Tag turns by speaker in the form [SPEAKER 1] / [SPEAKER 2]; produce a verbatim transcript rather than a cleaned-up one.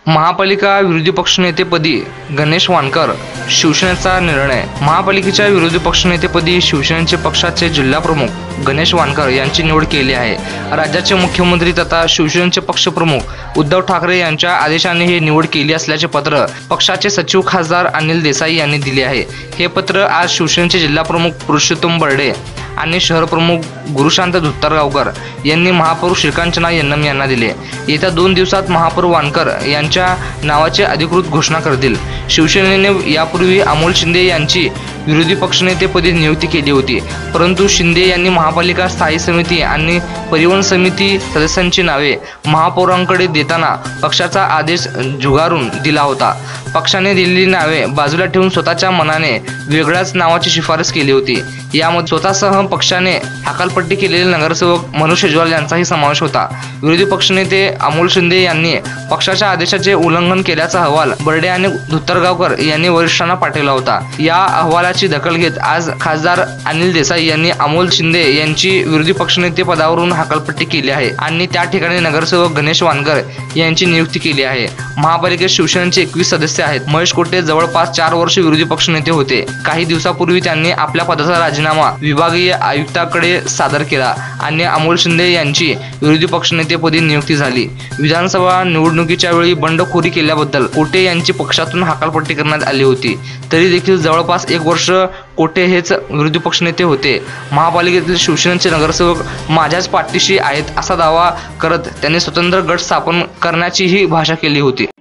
[SPEAKER 1] महापालिका विरोधी पक्षनेतेपदी गणेश वानकर शिवसेनेचा निर्णय। महापालिकेच्या विरोधी पक्षनेतेपदी शिवसेनेचे पक्षाचे जिल्हाप्रमुख गणेश वानकर यांची निवड केली आहे। राज्याचे मुख्यमंत्री तथा शिवसेनेचे पक्षप्रमुख उद्धव ठाकरे यांच्या आदेशाने ही निवड केली असल्याचे पत्र पक्षाचे सचिव खासदार अनिल देसाई यांनी दिले आहे। हे पत्र आज शिवसेनेचे जिल्हाप्रमुख पुरुषोत्तम बर्डे आणि शहरप्रमुख गुरुशांत धुत्तरगावकर यांनी महापौर श्रीकांचना यन्नम यांना दिले। येत्या दोन दिवसात महापौर वानकर यांच्या नावाची अधिकृत घोषणा करतील। शिवसेनेने यापूर्वी अमोल शिंदे यांची विरोधी पक्षनेतेपदी नियुक्ती केली होती, परंतु शिंदे यांनी महापालिका स्थायी समिती आणि परिवहन समिती सदस्यांची नावे महापौरांकडे देताना पक्षाचा आदेश झुगारून दिला होता। पक्षाने दिलेली नावे बाजूला ठेवून स्वतःच्या मनाने वेगळ्याच नावाची शिफारस केली होती। यामध्ये स्वतःसह पक्षाने हकालपट्टी केलेले नगरसेवक मनोज शेजवाल यांचाही समावेश होता। विरोधी पक्षनेते अमोल शिंदे यांनी पक्षाच्या आदेशाचे उल्लंघन केल्याचा अहवाल बर्डे आणि धुत्तरगावकर यांनी वरिष्ठांना पाठवला होता। या अहवालाची दखल घेत आज खासदार अनिल देसाई यांनी अमोल शिंदे यांची विरोधी पक्षनेते पदावरून हकालपट्टी केली आहे आणि त्या ठिकाणी नगरसेवक गणेश वानकर यांची नियुक्ती केली आहे। महापालिकेत शिवसेनेचे एकवीस सदस्य आहेत। महेश कोटे जवळपास चार वर्ष विरोधी पक्षनेते होते। काही दिवसापूर्वी त्यांनी आपल्या पदाचा राजीनामा विभागीय आयुक्तांकडे सादर केला आणि अमोल शिंदे यांची विरोधी पक्षनेतेपदी नियुक्ती झाली। विधानसभा निवडणुकीच्या वेळी बंडखोरी केल्याबद्दल कोटे यांची पक्षातून हकालपट्टी करण्यात आली होती। तरी देखील जवळपास एक वर्ष कोटे हेच विरोधी पक्षनेते होते। महापालिकेतील शिवसेनेचे नगरसेवक माझ्याच पाठीशी आहेत असा दावा करत त्यांनी स्वतंत्र गट स्थापन करण्याचीही भाषा केली होती।